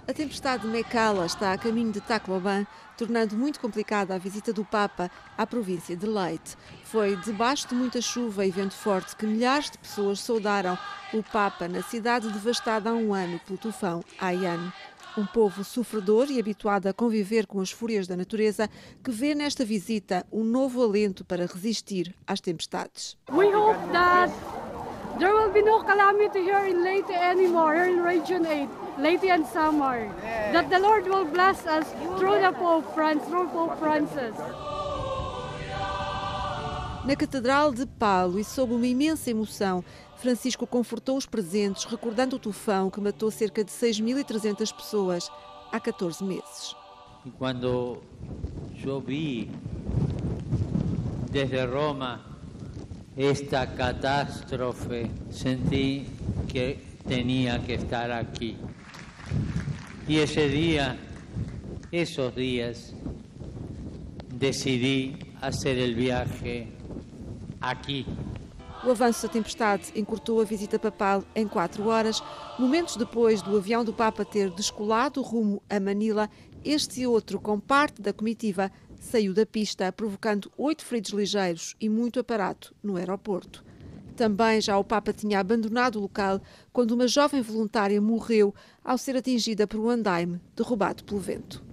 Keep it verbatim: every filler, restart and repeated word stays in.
A tempestade Mekala está a caminho de Tacloban, tornando muito complicada a visita do Papa à província de Leyte. Foi debaixo de muita chuva e vento forte que milhares de pessoas saudaram o Papa na cidade devastada há um ano pelo tufão Haiyan. Um povo sofredor e habituado a conviver com as fúrias da natureza que vê nesta visita um novo alento para resistir às tempestades. We hope that there will be no calamity here in Leyte anymore, here in Region eight, Leyte and Samar. That the Lord will bless us through the Pope, Francis, through Pope Francis. Na Catedral de Palo e sob uma imensa emoção, Francisco confortou os presentes, recordando o tufão que matou cerca de seis mil e trezentas pessoas há catorze meses. E quando eu vi desde Roma esta catástrofe, senti que tinha que estar aqui. E esse dia, esses dias, decidi fazer o viaje aqui. O avanço da tempestade encurtou a visita papal em quatro horas. Momentos depois do avião do Papa ter descolado rumo a Manila, este outro, com parte da comitiva, saiu da pista, provocando oito feridos ligeiros e muito aparato no aeroporto. Também já o Papa tinha abandonado o local quando uma jovem voluntária morreu ao ser atingida por um andaime derrubado pelo vento.